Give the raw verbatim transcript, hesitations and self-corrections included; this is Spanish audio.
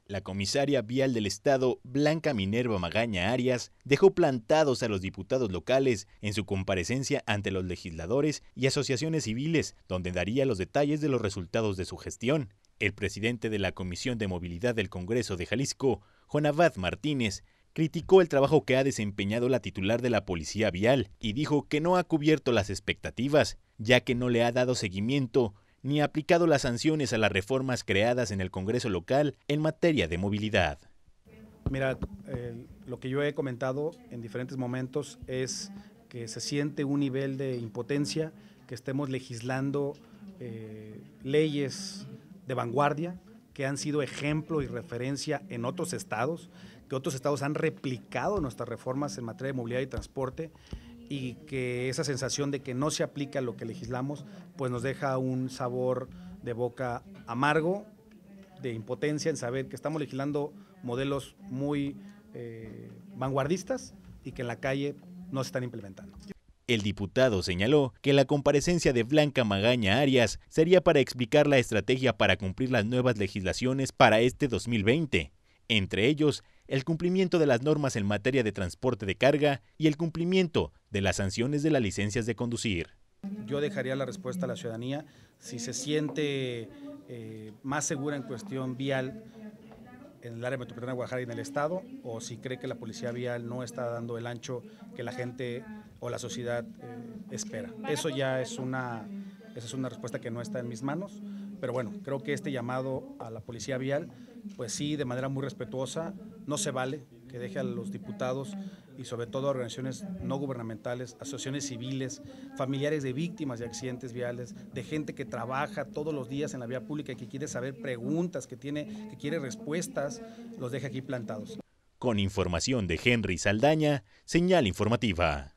La comisaria vial del estado, Blanca Minerva Magaña Arias, dejó plantados a los diputados locales en su comparecencia ante los legisladores y asociaciones civiles, donde daría los detalles de los resultados de su gestión. El presidente de la Comisión de Movilidad del Congreso de Jalisco, Juan Abad Martínez, criticó el trabajo que ha desempeñado la titular de la Policía Vial y dijo que no ha cubierto las expectativas, ya que no le ha dado seguimiento ni ha aplicado las sanciones a las reformas creadas en el Congreso local en materia de movilidad. Mira, eh, lo que yo he comentado en diferentes momentos es que se siente un nivel de impotencia, que estemos legislando eh, leyes de vanguardia que han sido ejemplo y referencia en otros estados, que otros estados han replicado nuestras reformas en materia de movilidad y transporte, y que esa sensación de que no se aplica lo que legislamos, pues nos deja un sabor de boca amargo, de impotencia en saber que estamos legislando modelos muy eh, vanguardistas y que en la calle no se están implementando. El diputado señaló que la comparecencia de Blanca Magaña Arias sería para explicar la estrategia para cumplir las nuevas legislaciones para este dos mil veinte, entre ellos el cumplimiento de las normas en materia de transporte de carga y el cumplimiento de las sanciones de las licencias de conducir. Yo dejaría la respuesta a la ciudadanía si se siente eh, más segura en cuestión vial en el área metropolitana de Guadalajara y en el estado, o si cree que la policía vial no está dando el ancho que la gente o la sociedad eh, espera. Eso ya es una, esa es una respuesta que no está en mis manos, pero bueno, creo que este llamado a la policía vial, pues sí, de manera muy respetuosa, no se vale que deje a los diputados y sobre todo a organizaciones no gubernamentales, asociaciones civiles, familiares de víctimas de accidentes viales, de gente que trabaja todos los días en la vía pública y que quiere saber preguntas, que, tiene, que quiere respuestas, los deje aquí plantados. Con información de Henry Saldaña, Señal Informativa.